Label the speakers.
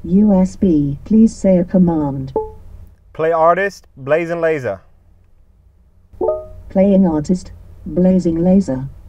Speaker 1: USB. Please say a command.
Speaker 2: Play artist, Blazing Laser.
Speaker 1: Playing artist, Blazing Laser.